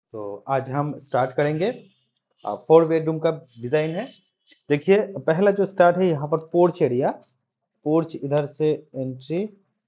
तो आज हम स्टार्ट करेंगे। 4 बेडरूम का डिजाइन है। देखिए, पहला जो स्टार्ट है यहाँ पर पोर्च एरिया। पोर्च इधर से एंट्री।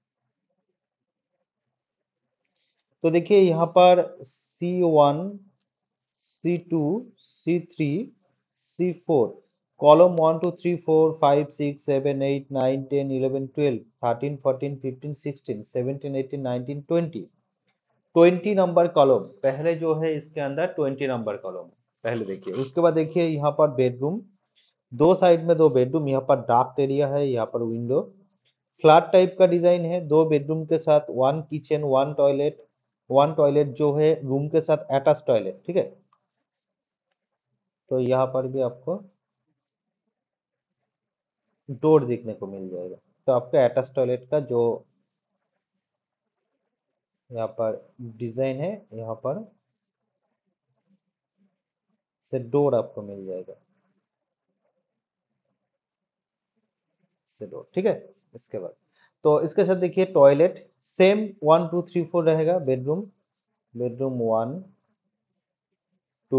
तो देखिए यहाँ पर C1, C2, C3, C4, column 1 2 3 4 5 6 7 8 9 10 11 12 13 14 15 16 17 18 19 20 20 number column पहले जो है, इसके अंदर 20 नंबर कॉलम पहले देखिए। उसके बाद देखिए यहाँ पर बेडरूम, दो साइड में दो बेडरूम, यहाँ पर डार्क एरिया है, यहाँ पर विंडो। फ्लैट टाइप का डिजाइन है, दो बेडरूम के साथ वन किचन वन टॉयलेट जो है रूम के साथ अटैच टॉयलेट, ठीक है। तो यहाँ पर भी आपको डोर देखने को मिल जाएगा। तो आपका अटैच टॉयलेट का जो यहाँ पर डिजाइन है, यहाँ पर से डोर आपको मिल जाएगा, से डोर, ठीक है। इसके बाद तो इसके साथ देखिए टॉयलेट सेम 1 2 3 4 रहेगा। Bedroom, bedroom 1 2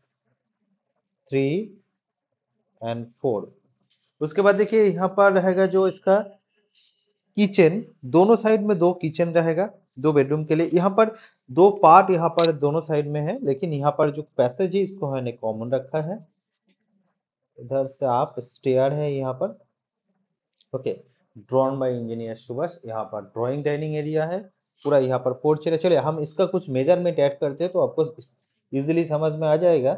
3 and 4। उसके बाद देखिए यहाँ पर रहेगा जो इसका किचन, दोनों साइड में दो किचन रहेगा दो बेडरूम के लिए। यहाँ पर दो पार्ट यहाँ पर दोनों साइड में है, लेकिन यहाँ पर जो पैसेज है इसको मैंने कॉमन रखा है। इधर से आप स्टेयर है यहाँ पर, okay. Drawn by engineer Subhash. यहाँ पर ड्राइंग डाइनिंग एरिया है पूरा। यहाँ पर पोर्च एरिया। चलिए हम इसका कुछ मेजरमेंट ऐड करते हैं तो आपको इजीली समझ में आ जाएगा।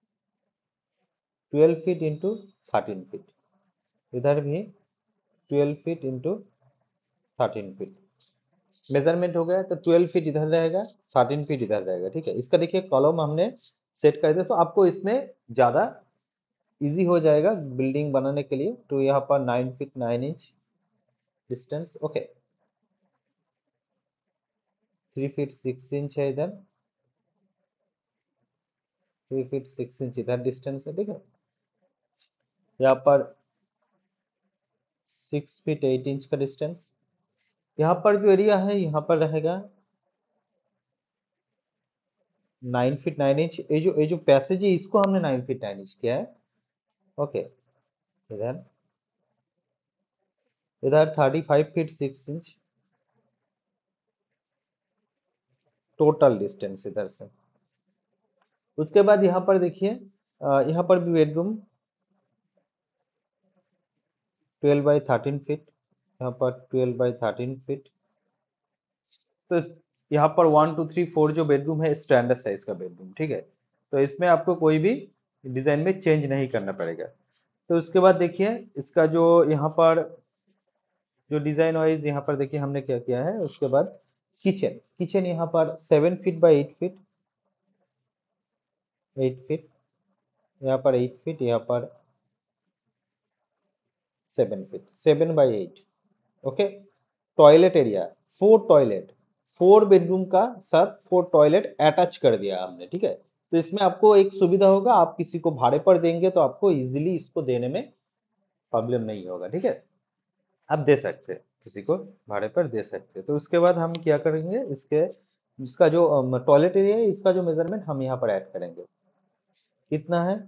12 फीट इंटू 13 फीट, इधर भी 12 फीट इंटू 13 फीट मेजरमेंट हो गया। तो 12 फीट इधर रहेगा, 13 फीट इधर रहेगा, ठीक है। इसका देखिए कॉलम हमने सेट कर दिया, तो आपको इसमें ज्यादा इजी हो जाएगा बिल्डिंग बनाने के लिए। तो यहाँ पर 9 feet 9 inch distance, okay. 3 feet 6 inch है इधर, 3 फीट 6 इंच इधर डिस्टेंस है, ठीक है। यहाँ पर 6 फीट 8 इंच का डिस्टेंस। यहाँ पर जो एरिया है यहाँ पर रहेगा 9 फीट 9 इंच। ये जो पैसेज है इसको हमने 9 फीट 9 इंच किया है, ओके। इधर इधर 35 फीट 6 इंच टोटल डिस्टेंस इधर से। उसके बाद यहाँ पर देखिए, यहाँ पर भी बेडरूम 12 बाई 13 फीट, यहाँ पर 12 बाई 13 फीट। तो यहाँ पर 1 2 3 4 जो बेडरूम है स्टैंडर्ड साइज का बेडरूम, ठीक है। तो इसमें आपको कोई भी डिजाइन में चेंज नहीं करना पड़ेगा। तो उसके बाद देखिए इसका जो यहाँ पर जो डिजाइन वाइज यहाँ पर देखिए हमने क्या किया है। उसके बाद किचन, किचन यहाँ पर 7 फीट बाई 8 फीट, 8 फीट, यहाँ पर 8 फीट, यहाँ पर 7 feet, 7 by 8, okay. Toilet area 4 toilet, 4 bedroom का साथ 4 टॉयलेट अटैच कर दिया हमने, ठीक है। तो इसमें आपको एक सुविधा होगा, आप किसी को भाड़े पर देंगे तो आपको इजीली इसको देने में प्रॉब्लम नहीं होगा, ठीक है। आप दे सकते हैं, किसी को भाड़े पर दे सकते हैं। तो उसके बाद हम क्या करेंगे, इसके इसका जो टॉयलेट एरिया है इसका जो मेजरमेंट हम यहाँ पर ऐड करेंगे। कितना है,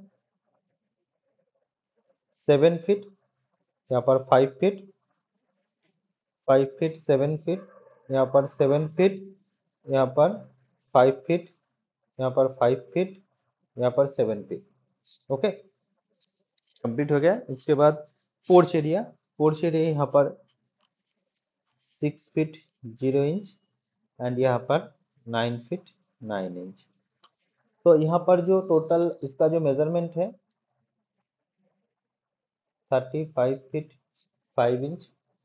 7 फीट, यहाँ पर 5 फीट, 5 फीट 7 फीट, यहाँ पर 7 फीट, यहाँ पर 5 फीट, यहाँ पर 5 फीट, यहाँ पर 7 फीट, ओके। कंप्लीट हो गया। इसके बाद पोर्च एरिया, पोर्च एरिया यहाँ पर 6 फीट 0 इंच एंड यहाँ पर 9 फीट 9 इंच। तो यहाँ पर जो टोटल इसका जो मेजरमेंट है 35 फीट 5 इंच,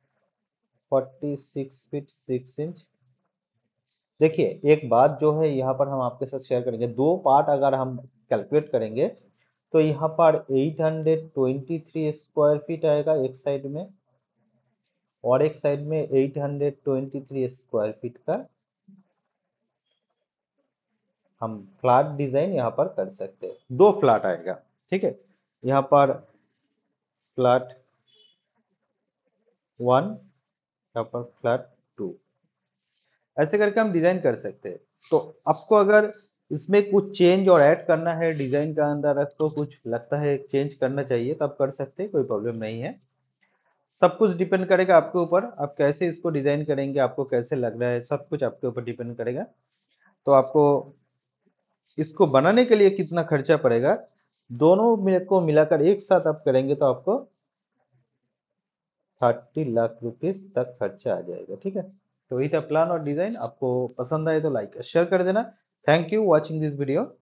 46 फीट 6 इंच। देखिए एक बात जो है यहाँ पर हम आपके साथ शेयर करेंगे, दो पार्ट अगर हम कैलकुलेट करेंगे तो यहाँ पर 823 स्क्वायर फीट आएगा एक साइड में, और एक साइड में 823 स्क्वायर फीट का हम फ्लैट डिजाइन यहाँ पर कर सकते हैं। दो फ्लैट आएगा, ठीक है। यहाँ पर फ्लैट 1, यहाँ पर फ्लैट 2, ऐसे करके हम डिजाइन कर सकते हैं। तो आपको अगर इसमें कुछ चेंज और ऐड करना है डिजाइन का अंदर, आपको कुछ लगता है चेंज करना चाहिए तो आप कर सकते हैं, कोई प्रॉब्लम नहीं है। सब कुछ डिपेंड करेगा आपके ऊपर, आप कैसे इसको डिजाइन करेंगे, आपको कैसे लग रहा है, सब कुछ आपके ऊपर डिपेंड करेगा। तो आपको इसको बनाने के लिए कितना खर्चा पड़ेगा, दोनों को मिलाकर एक साथ आप करेंगे तो आपको 30 लाख रुपीस तक खर्चा आ जाएगा। ठीक है, तो वही था प्लान और डिजाइन। आपको पसंद आए तो लाइक शेयर कर देना। Thank you watching this video.